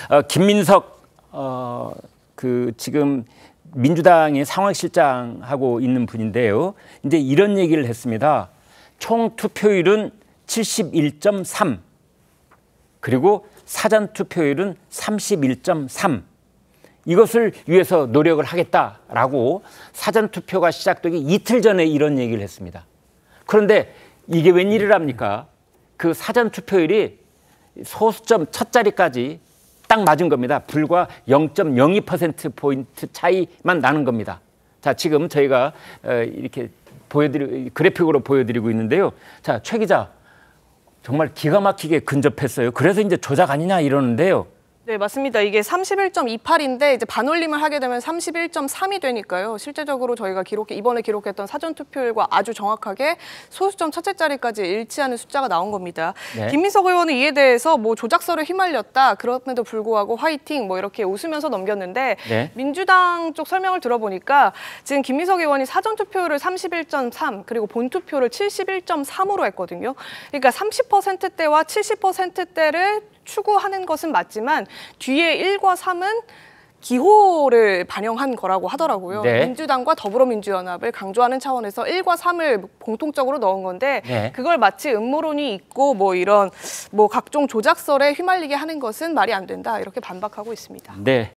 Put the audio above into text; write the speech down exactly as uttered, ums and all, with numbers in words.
어, 김민석 어, 그 지금 민주당의 상황실장하고 있는 분인데요. 이제 이런 얘기를 했습니다. 총 투표율은 칠십일 점 삼, 그리고 사전 투표율은 삼십일 점 삼. 이것을 위해서 노력을 하겠다라고 사전 투표가 시작되기 이틀 전에 이런 얘기를 했습니다. 그런데 이게 웬일이랍니까? 그 사전 투표율이 소수점 첫 자리까지 딱 맞은 겁니다. 불과 영 점 영이 퍼센트 포인트 차이만 나는 겁니다. 자, 지금 저희가 이렇게 보여드리 그래픽으로 보여드리고 있는데요. 자, 최 기자, 정말 기가 막히게 근접했어요. 그래서 이제 조작 아니냐 이러는데요. 네, 맞습니다. 이게 삼십일 점 이팔인데 이제 반올림을 하게 되면 삼십일 점 삼이 되니까요. 실제적으로 저희가 기록해 이번에 기록했던 사전 투표율과 아주 정확하게 소수점 첫째 자리까지 일치하는 숫자가 나온 겁니다. 네. 김민석 의원은 이에 대해서 뭐 조작설에 휘말렸다. 그럼에도 불구하고 화이팅 뭐 이렇게 웃으면서 넘겼는데 네. 민주당 쪽 설명을 들어보니까 지금 김민석 의원이 사전 투표율을 삼십일 점 삼 그리고 본 투표를 칠십일 점 삼으로 했거든요. 그러니까 삼십 퍼센트대와 칠십 퍼센트대를 추구하는 것은 맞지만 뒤에 일과 삼은 기호를 반영한 거라고 하더라고요. 네. 민주당과 더불어민주연합을 강조하는 차원에서 일과 삼을 공통적으로 넣은 건데 네. 그걸 마치 음모론이 있고 뭐 이런 뭐 각종 조작설에 휘말리게 하는 것은 말이 안 된다 이렇게 반박하고 있습니다. 네.